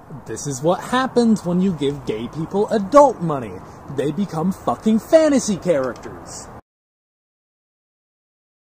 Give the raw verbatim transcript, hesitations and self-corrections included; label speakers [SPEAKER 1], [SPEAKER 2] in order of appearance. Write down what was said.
[SPEAKER 1] This is what happens when you give gay people adult money. They become fucking fantasy characters.